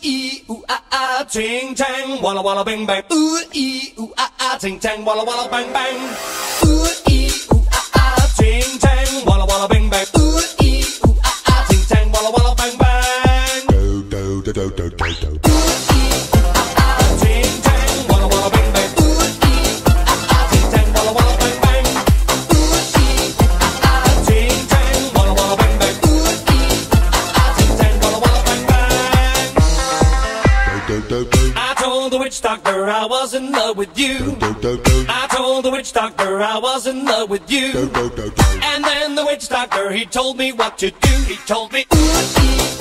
ee, ooh ah ah, ting tang, walla walla bang bang. Ooh ee, ooh ah ah, ting tang, walla walla bang bang. Ooh ee, ooh ah ah, ting tang, walla walla bang bang. Ooh ee, ooh ah ah, ting tang, walla walla bang bang. Do do do do do do do. I told the witch doctor I was in love with you. I told the witch doctor I was in love with you. And then the witch doctor, he told me what to do. He told me, ooh, ee,